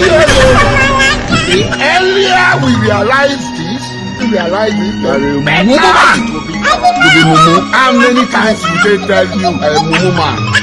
earlier we realize this, the better it will be. How many times we tell you, Mumu man?